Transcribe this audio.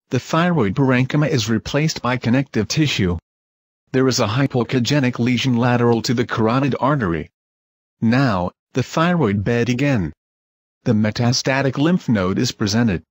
the thyroid parenchyma is replaced by connective tissue. There is a hypoechogenic lesion lateral to the carotid artery. Now, the thyroid bed again. The metastatic lymph node is presented.